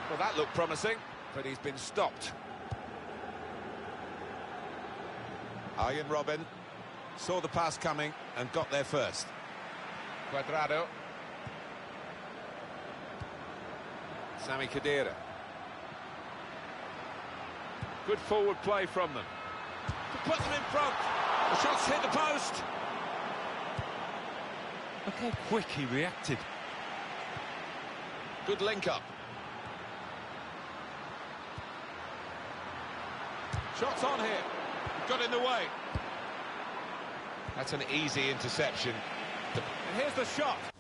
Well, that looked promising, but he's been stopped. Arjen Robben saw the pass coming and got there first. Cuadrado. Sami Khedira. Good forward play from them. To put them in front. The shot's hit the post. Look how quick he reacted. Good link-up. Shots on here. Got in the way. That's an easy interception. And here's the shot.